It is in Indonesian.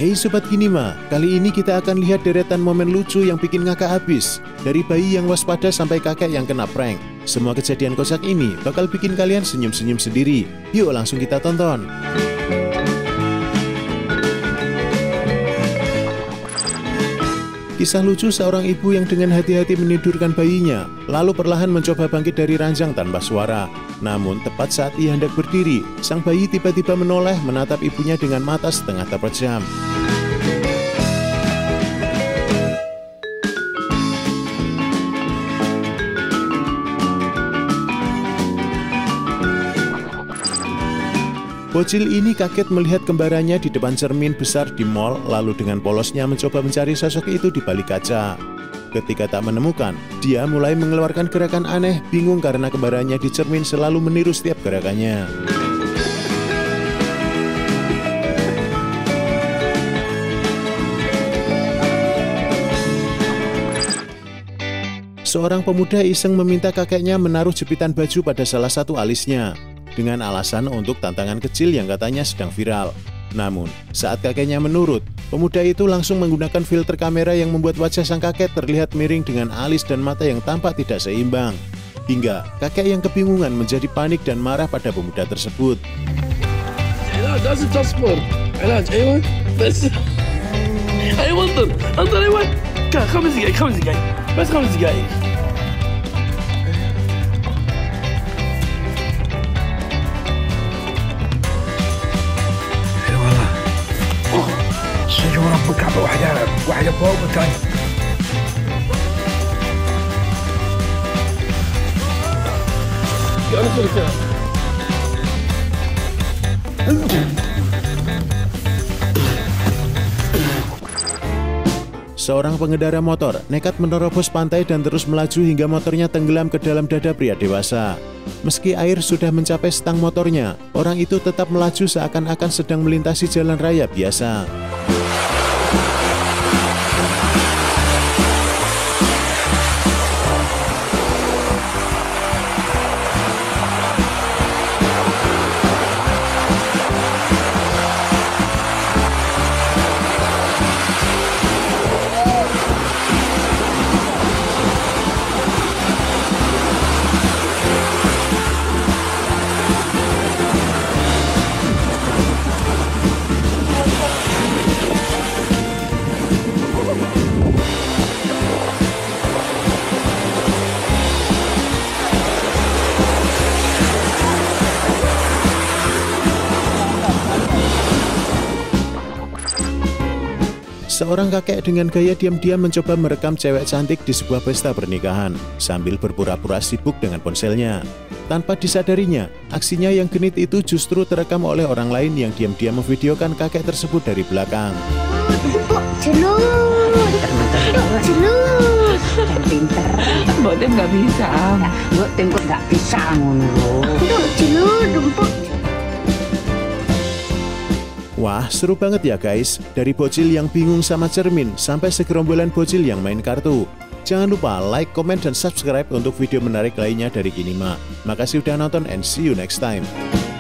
Hey Sobat Kinima, kali ini kita akan lihat deretan momen lucu yang bikin ngakak habis. Dari bayi yang waspada sampai kakek yang kena prank. Semua kejadian kocak ini bakal bikin kalian senyum-senyum sendiri. Yuk langsung kita tonton. Kisah lucu seorang ibu yang dengan hati-hati menidurkan bayinya, lalu perlahan mencoba bangkit dari ranjang tanpa suara. Namun tepat saat ia hendak berdiri, sang bayi tiba-tiba menoleh menatap ibunya dengan mata setengah terpejam. Bocil ini kaget melihat kembarannya di depan cermin besar di mal, lalu dengan polosnya mencoba mencari sosok itu di balik kaca. Ketika tak menemukan, dia mulai mengeluarkan gerakan aneh, bingung karena kembarannya di cermin selalu meniru setiap gerakannya. Seorang pemuda iseng meminta kakeknya menaruh jepitan baju pada salah satu alisnya, dengan alasan untuk tantangan kecil yang katanya sedang viral. Namun, saat kakeknya menurut, pemuda itu langsung menggunakan filter kamera yang membuat wajah sang kakek terlihat miring dengan alis dan mata yang tampak tidak seimbang. Hingga kakek yang kebingungan menjadi panik dan marah pada pemuda tersebut. ربك واحدة فوق والثانية Seorang pengendara motor nekat menerobos pantai dan terus melaju hingga motornya tenggelam ke dalam dada pria dewasa. Meski air sudah mencapai stang motornya, orang itu tetap melaju seakan-akan sedang melintasi jalan raya biasa. Seorang kakek dengan gaya diam-diam mencoba merekam cewek cantik di sebuah pesta pernikahan sambil berpura-pura sibuk dengan ponselnya. Tanpa disadarinya, aksinya yang genit itu justru terekam oleh orang lain yang diam-diam memvideokan kakek tersebut dari belakang. Pinter. Mbak Tim nggak bisa. Mbak Tim kok nggak bisa ngono. Wah, seru banget ya guys. Dari bocil yang bingung sama cermin sampai segerombolan bocil yang main kartu. Jangan lupa like, comment, dan subscribe untuk video menarik lainnya dari Kinima. Makasih udah nonton and see you next time.